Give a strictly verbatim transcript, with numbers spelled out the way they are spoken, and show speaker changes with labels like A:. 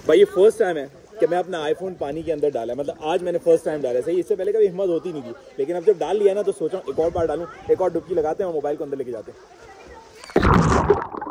A: भाई ये first time है कि मैं अपना आईफोन पानी के अंदर डाला, मतलब आज मैंने फर्स्ट टाइम डाला। सही, इससे पहले कभी हिम्मत होती नहीं थी, लेकिन अब जब डाल लिया ना तो सोचा एक और बार डालूं, एक और डुबकी लगाते हैं और मोबाइल को अंदर लेके जाते हैं।